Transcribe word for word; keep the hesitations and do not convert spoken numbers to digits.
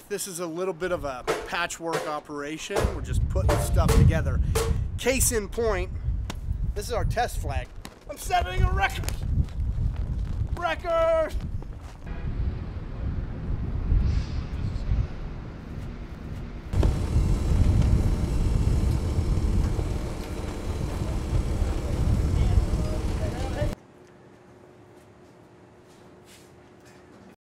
This is a little bit of a patchwork operation. We're just putting stuff together. Case in point, this is our test flag. I'm setting a record. Record!